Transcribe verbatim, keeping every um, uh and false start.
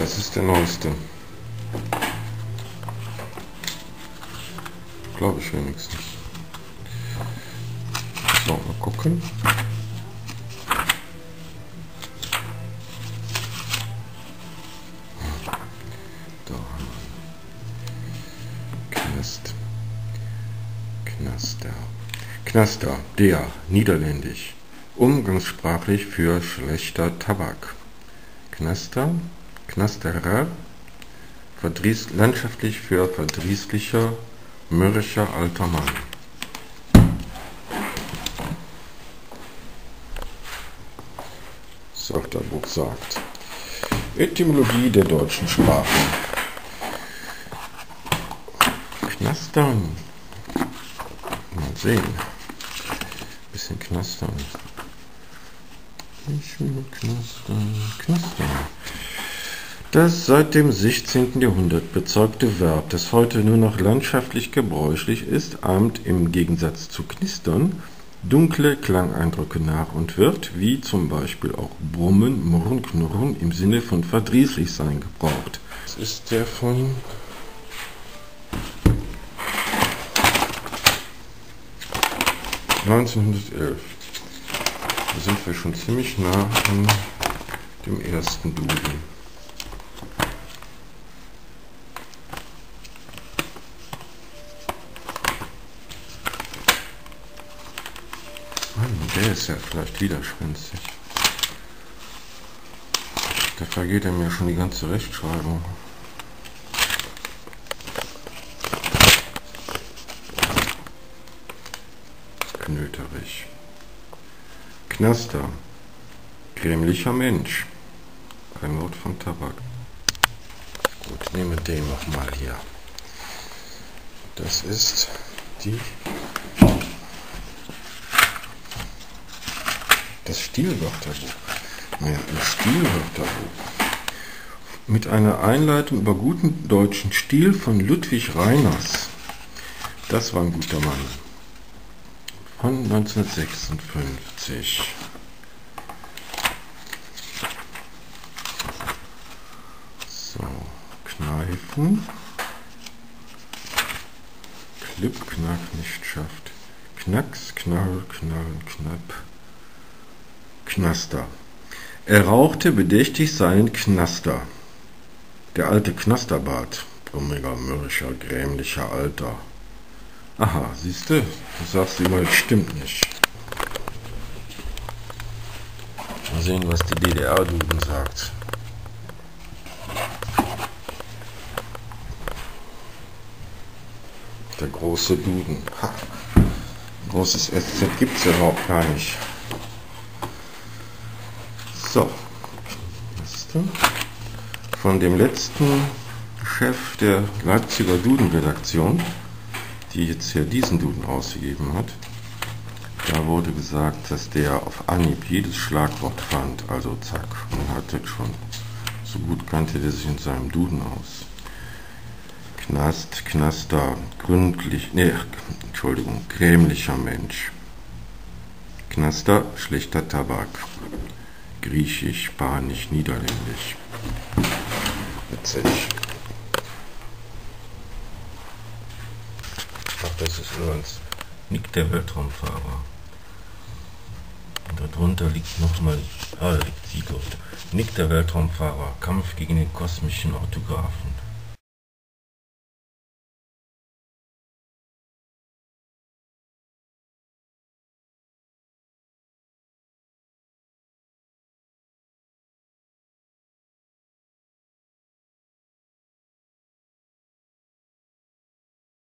Das ist der neueste. Glaube ich wenigstens. So, mal gucken. Da haben wir Knast. Knaster. Knaster, der, niederländisch. Umgangssprachlich für schlechter Tabak. Knaster, Knasterer, verdrieß, landschaftlich für verdrießlicher, mürrischer alter Mann. Das Wörterbuch sagt. Etymologie der deutschen Sprache. Knastern. Mal sehen. Bisschen knastern. Ich will knastern, knastern. Das seit dem sechzehnten Jahrhundert bezeugte Verb, das heute nur noch landschaftlich gebräuchlich ist, ahmt im Gegensatz zu knistern dunkle Klangeindrücke nach und wird, wie zum Beispiel auch brummen, murren, knurren, im Sinne von verdrießlich sein gebraucht. Das ist der von neunzehnhundertelf. Da sind wir schon ziemlich nah an dem ersten Duden. Mann, der ist ja vielleicht widerspenstig. Da vergeht er mir schon die ganze Rechtschreibung. Knöterich. Knaster. Grämlicher Mensch. Kein Wort von Tabak. Gut, nehmen wir den nochmal hier. Das ist die... Das Stilwörterbuch. Naja, das Stilwörterbuch. Mit einer Einleitung über guten deutschen Stil von Ludwig Reiners. Das war ein guter Mann. Von neunzehnhundertsechsundfünfzig. So, Kneifen. Klipp, Knack, nicht schafft. Knacks, Knall, Knall, Knapp. Knaster. Er rauchte bedächtig seinen Knaster. Der alte Knasterbart. Brummiger, mürrischer, grämlicher Alter. Aha, siehst du, du sagst immer, das stimmt nicht. Mal sehen, was die D D R-Duden sagt. Der große Duden. Ha. Großes S Z gibt es ja überhaupt gar nicht. So, von dem letzten Chef der Leipziger Duden-Redaktion, die jetzt hier diesen Duden ausgegeben hat, da wurde gesagt, dass der auf Anhieb jedes Schlagwort fand, also zack, man hatte schon, so gut kannte der sich in seinem Duden aus. Knast, Knaster, gründlich, ne, Entschuldigung, grämlicher Mensch. Knaster, schlechter Tabak. Griechisch, Spanisch, Niederländisch. Witzig. Ach, das ist übrigens Nick der Weltraumfahrer. Und darunter liegt nochmal, ah, da liegt sie dort. Nick der Weltraumfahrer, Kampf gegen den kosmischen Orthographen.